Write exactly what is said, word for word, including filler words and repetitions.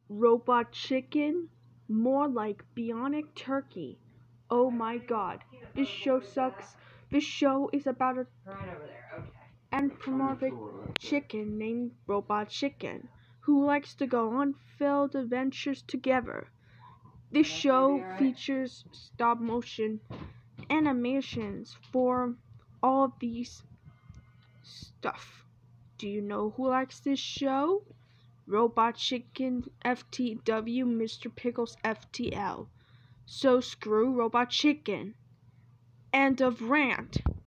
Robot Chicken? More like Bionic Turkey. Oh my god, this show sucks. This show is about a Right over there, okay. anthropomorphic chicken named Robot Chicken who likes to go on failed adventures together. This show features stop motion animations for all of these stuff. Do you know who likes this show? Robot Chicken F T W, Mister Pickles F T L. So screw Robot Chicken. End of rant.